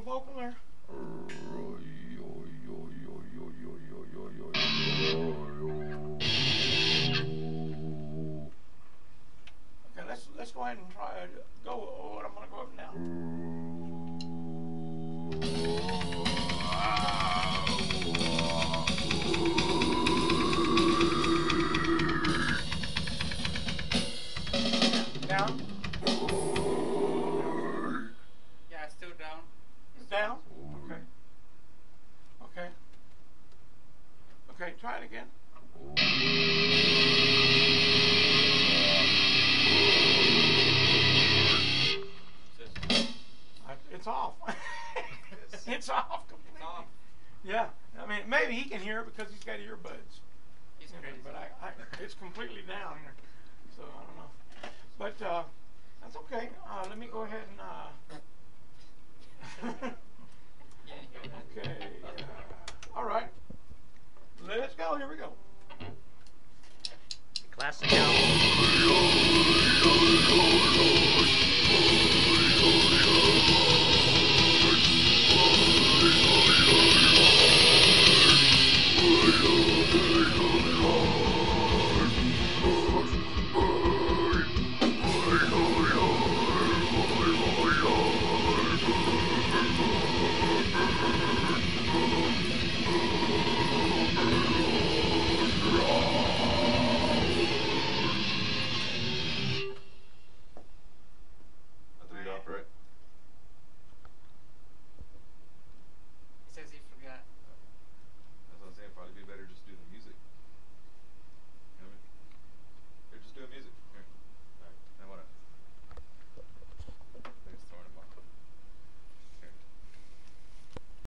little vocal there. Okay, let's go ahead and try go. Oh, I'm gonna go up now. Down. Yeah, still down. It's down? Okay. Okay. Okay, try it again. It's off. It's off completely. It's off. Yeah. I mean, maybe he can hear it because he's got earbuds. He's crazy. But it's completely down here. So I don't know. But that's okay. Let me go ahead and okay. All right. Let's go. Here we go. Classic album.